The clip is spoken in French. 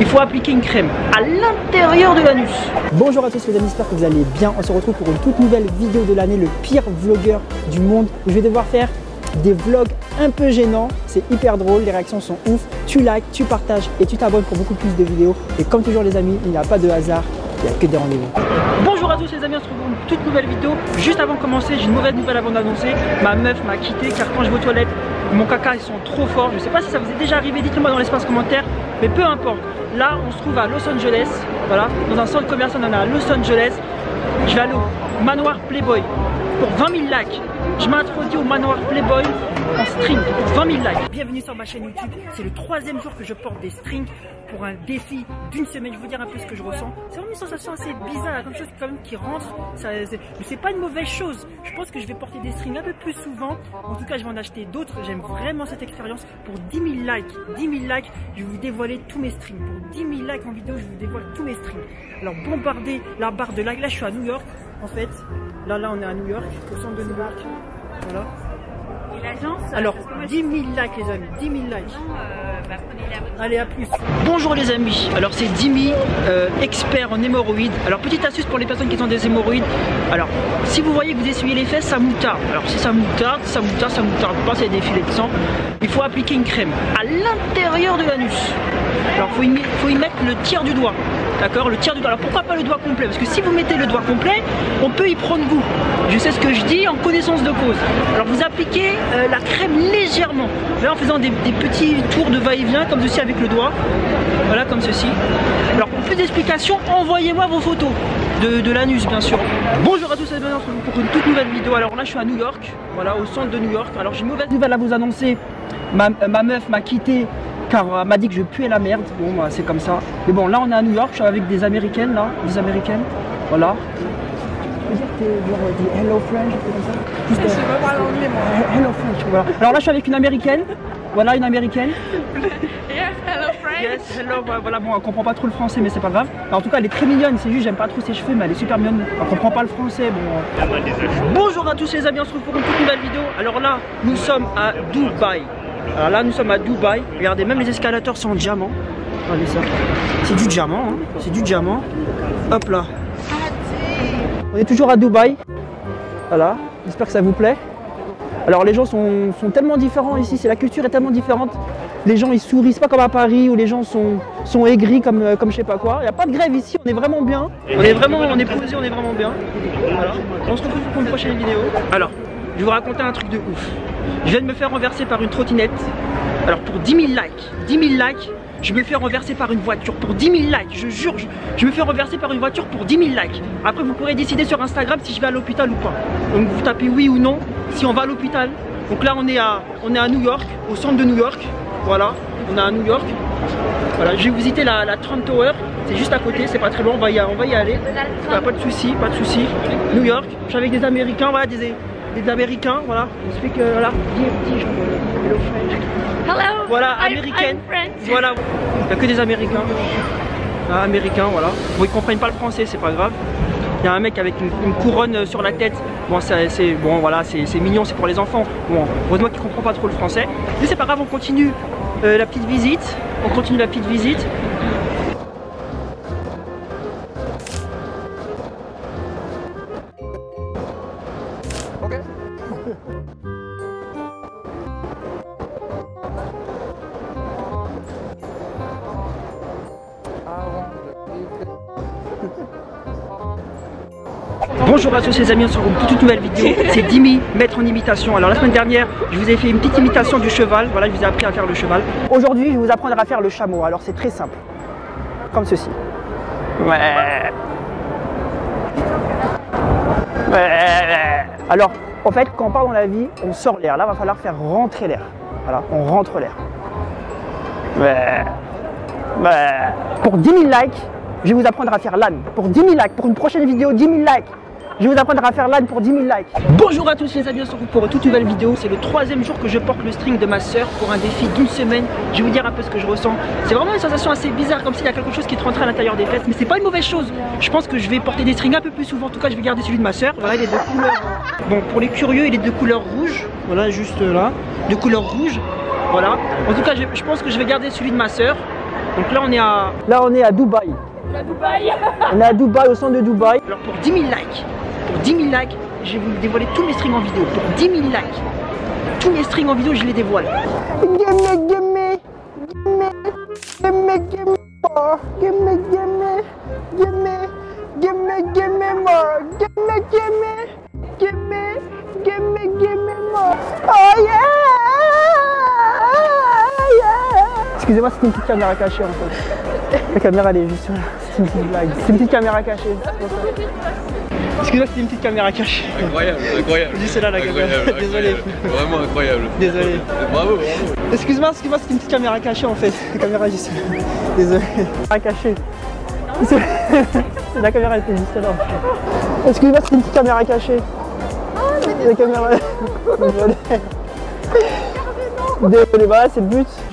faut appliquer une crème à l'intérieur de l'anus. Bonjour à tous les amis, j'espère que vous allez bien. On se retrouve pour une toute nouvelle vidéo de l'année, le pire vlogueur du monde. Je vais devoir faire des vlogs un peu gênants, c'est hyper drôle, les réactions sont ouf. Tu likes, tu partages et tu t'abonnes pour beaucoup plus de vidéos. Et comme toujours les amis, il n'y a pas de hasard, il n'y a que des rendez-vous. Bonjour à tous les amis, on se retrouve pour une toute nouvelle vidéo. Juste avant de commencer, j'ai une mauvaise nouvelle avant d'annoncer. Ma meuf m'a quitté car quand je vais aux toilettes, mon caca ils sont trop forts. Je sais pas si ça vous est déjà arrivé, dites-le moi dans l'espace commentaire. Mais peu importe, là on se trouve à Los Angeles, voilà, dans un centre commercial, on est à Los Angeles. Je vais aller au manoir Playboy pour 20 000 likes. Je m'introduis au manoir Playboy en string pour 20 000 likes. Bienvenue sur ma chaîne YouTube, c'est le 3e jour que je porte des strings pour un défi d'une semaine. Je vais vous dire un peu ce que je ressens. C'est vraiment une sensation assez bizarre, comme chose quand même qui rentre. Mais c'est pas une mauvaise chose. Je pense que je vais porter des strings un peu plus souvent. En tout cas, je vais en acheter d'autres. J'aime vraiment cette expérience. Pour 10 000 likes, 10 000 likes, je vais vous dévoiler tous mes strings. Pour 10 000 likes en vidéo, je vous dévoile tous mes strings. Alors bombardez la barre de likes. Là, je suis à New York. En fait, là, on est à New York, au centre de New York. Voilà. Et l'agence? Alors, 10 000 likes les amis, 10 000 likes. Allez, à plus. Bonjour les amis, alors c'est Dimi, expert en hémorroïdes. Alors petite astuce pour les personnes qui ont des hémorroïdes. Alors, si vous voyez que vous essuyez les fesses, ça moutarde. Alors si ça moutarde pas, c'est des filets de sang. Il faut appliquer une crème à l'intérieur de l'anus. Alors faut y mettre le tiers du doigt. D'accord, le tiers du doigt. Alors pourquoi pas le doigt complet? Parce que si vous mettez le doigt complet, on peut y prendre goût. Je sais ce que je dis en connaissance de cause. Alors vous appliquez la crème légèrement. Là en faisant des petits tours de va-et-vient comme ceci avec le doigt. Voilà, comme ceci. Alors pour plus d'explications, envoyez-moi vos photos de l'anus bien sûr. Bonjour à tous et bienvenue pour une toute nouvelle vidéo. Alors là je suis à New York, voilà, au centre de New York. Alors j'ai une mauvaise nouvelle à vous annoncer. Ma meuf m'a quitté car elle m'a dit que je puais la merde. Bon bah, c'est comme ça. Mais bon, là on est à New York, je suis avec des américaines là, des américaines. Voilà. Tu peux dire que t'es genre hello French, comme ça? Juste, je sais pas parler anglais moi. Hello French, voilà. Alors là je suis avec une américaine. Voilà une américaine. Yes, hello French. Yes, hello, voilà, bon elle comprend pas trop le français mais c'est pas grave. Alors, en tout cas elle est très mignonne, c'est juste j'aime pas trop ses cheveux mais elle est super mignonne. Elle comprend pas le français, bon. Bonjour à tous les amis, on se retrouve pour une toute nouvelle vidéo. Alors là, nous sommes à Dubaï. Alors là nous sommes à Dubaï. Regardez, même les escalators sont en diamant. Regardez ça. C'est du diamant, hein. C'est du diamant. Hop là. On est toujours à Dubaï. Voilà, j'espère que ça vous plaît. Alors les gens sont tellement différents ici, la culture est tellement différente. Les gens ils sourient, c'est pas comme à Paris où les gens sont aigris comme je sais pas quoi. Il n'y a pas de grève ici, on est vraiment bien. On est posé, on est vraiment bien. Voilà. On se retrouve pour une prochaine vidéo. Alors, je vais vous raconter un truc de ouf. Je viens de me faire renverser par une trottinette. Alors pour 10 000 likes, je me fais renverser par une voiture pour 10 000 likes, je jure, je me fais renverser par une voiture pour 10 000 likes. Après vous pourrez décider sur Instagram si je vais à l'hôpital ou pas. Donc vous tapez oui ou non si on va à l'hôpital. Donc là on est à New York, au centre de New York. Voilà, on est à New York. Voilà, je vais visiter la Trump Tower, c'est juste à côté, c'est pas très loin, on va y aller. Voilà, pas de soucis, pas de soucis. New York, je suis avec des Américains, voilà, des Américains, voilà. Je fais que voilà, hello French. Hello. Voilà, américaine. Voilà, il n'y a que des Américains. Ah, américains, voilà. Bon, ils comprennent pas le français, c'est pas grave. Il y a un mec avec une couronne sur la tête. Bon, bon, voilà, c'est mignon, c'est pour les enfants. Bon, heureusement qu'il comprend pas trop le français. Mais c'est pas grave, on continue la petite visite. On continue la petite visite. Bonjour à tous les amis, on se retrouve pour une toute nouvelle vidéo. C'est Dimi, maître en imitation. Alors la semaine dernière, je vous ai fait une petite imitation du cheval. Voilà, je vous ai appris à faire le cheval. Aujourd'hui, je vais vous apprendre à faire le chameau. Alors c'est très simple. Comme ceci. Ouais. Ouais. Alors, en fait, quand on part dans la vie, on sort l'air. Là, il va falloir faire rentrer l'air. Voilà, on rentre l'air. Ouais. Ouais. Pour 10 000 likes, je vais vous apprendre à faire l'âne. Pour 10 000 likes, pour une prochaine vidéo, 10 000 likes. Je vais vous apprendre à faire l'âne pour 10 000 likes. Bonjour à tous les amis, on se retrouve pour une toute nouvelle vidéo. C'est le 3e jour que je porte le string de ma soeur pour un défi d'une semaine. Je vais vous dire un peu ce que je ressens. C'est vraiment une sensation assez bizarre, comme s'il y a quelque chose qui est rentré à l'intérieur des fesses. Mais c'est pas une mauvaise chose. Je pense que je vais porter des strings un peu plus souvent. En tout cas, je vais garder celui de ma soeur. Voilà, il est de couleur. Bon, pour les curieux, il est de couleur rouge. Voilà, juste là. De couleur rouge. Voilà. En tout cas, je pense que je vais garder celui de ma soeur. Donc là on est à... Là on est à Dubaï. On est à Dubaï, au centre de Dubaï. Alors pour 10 000 likes, je vais vous dévoiler tous mes strings en vidéo. Pour 10 000 likes, tous mes strings en vidéo, je les dévoile. Excusez-moi, c'est une petite caméra cachée en fait. La caméra elle est juste là. C'est une petite blague. C'est une petite caméra cachée. Excusez-moi, c'était une petite caméra cachée. Incroyable, incroyable. Dis c'est là la caméra. Incroyable, Désolé. Vraiment incroyable. Désolé. Bravo, bravo. Excuse-moi, c'était une petite caméra cachée en fait. La caméra juste là. Désolé. Caméra cachée. La caméra était juste là. Excusez-moi, c'est une petite caméra cachée. La caméra. Désolé. Désolé, voilà, c'est le but.